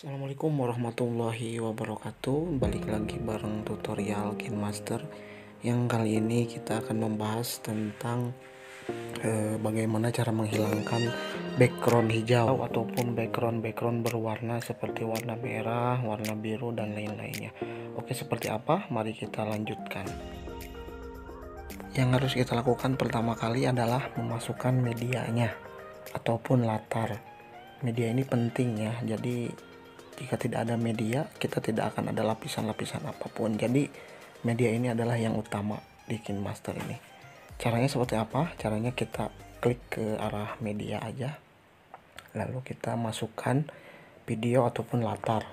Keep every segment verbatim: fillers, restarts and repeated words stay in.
Assalamualaikum warahmatullahi wabarakatuh. Balik lagi bareng tutorial KineMaster. Yang kali ini kita akan membahas tentang eh, bagaimana cara menghilangkan background hijau ataupun background-background berwarna seperti warna merah, warna biru, dan lain-lainnya. Oke, seperti apa? Mari kita lanjutkan. Yang harus kita lakukan pertama kali adalah memasukkan medianya ataupun latar. Media ini penting ya, jadi jika tidak ada media, kita tidak akan ada lapisan-lapisan apapun. Jadi media ini adalah yang utama di KineMaster ini. Caranya seperti apa? Caranya kita klik ke arah media aja, lalu kita masukkan video ataupun latar.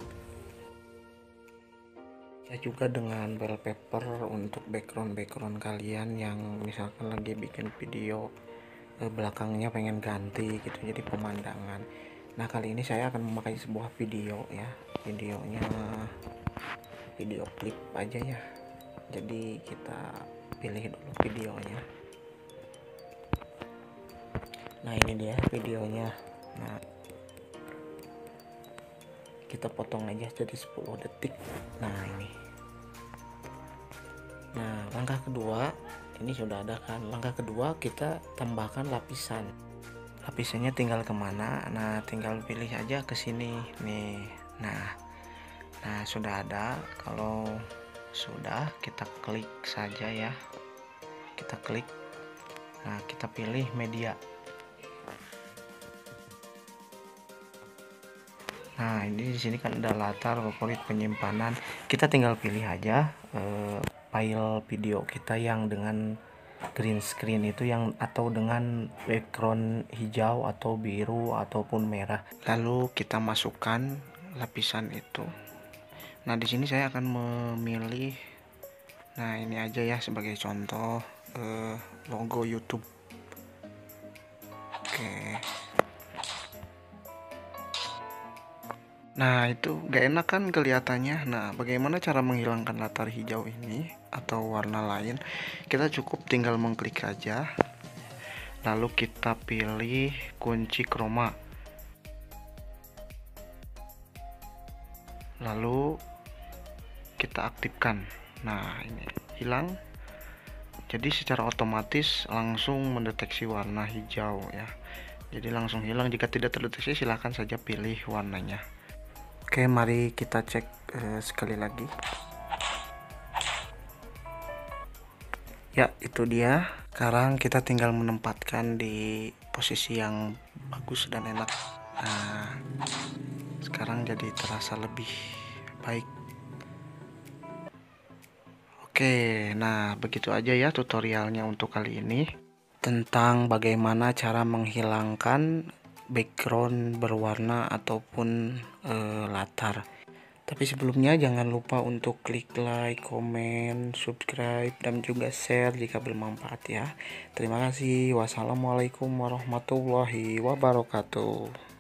Bisa juga dengan wallpaper untuk background-background kalian yang misalkan lagi bikin video eh, belakangnya pengen ganti gitu, jadi pemandangan. Nah, kali ini saya akan memakai sebuah video ya. Videonya video klip aja ya. Jadi kita pilih dulu videonya. Nah, ini dia videonya. Nah, kita potong aja jadi sepuluh detik. Nah, ini. Nah, langkah kedua ini sudah ada kan. Langkah kedua kita tambahkan lapisan. Lapisannya tinggal kemana? Nah, tinggal pilih aja ke sini nih. Nah, nah sudah ada. Kalau sudah, kita klik saja ya. Kita klik. Nah, kita pilih media. Nah, ini di sini kan ada latar, favorit, penyimpanan. Kita tinggal pilih aja eh, file video kita yang dengan green screen itu yang atau dengan background hijau atau biru ataupun merah. Lalu kita masukkan lapisan itu. Nah, di sini saya akan memilih, nah ini aja ya sebagai contoh eh, logo YouTube. Oke. Nah, itu gak enak kan kelihatannya. Nah, bagaimana cara menghilangkan latar hijau ini atau warna lain? Kita cukup tinggal mengklik aja, lalu kita pilih kunci chroma, lalu kita aktifkan. Nah, ini hilang. Jadi secara otomatis langsung mendeteksi warna hijau ya. Jadi langsung hilang. Jika tidak terdeteksi, silahkan saja pilih warnanya. Oke, mari kita cek eh, sekali lagi. Ya, itu dia. Sekarang kita tinggal menempatkan di posisi yang bagus dan enak. Nah, sekarang jadi terasa lebih baik. Oke, nah begitu aja ya tutorialnya untuk kali ini tentang bagaimana cara menghilangkan background berwarna ataupun e, latar. Tapi sebelumnya jangan lupa untuk klik like, komen, subscribe, dan juga share jika bermanfaat ya. Terima kasih. Wassalamualaikum warahmatullahi wabarakatuh.